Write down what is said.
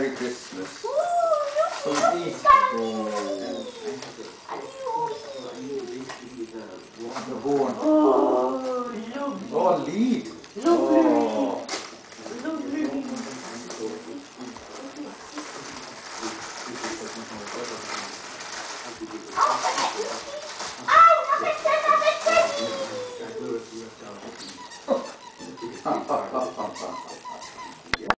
Merry Christmas. Oh, Eat. The bone. oh, lovely. Oh, lead. Lovely. Oh. Lovely. Ha ha ha ha ha.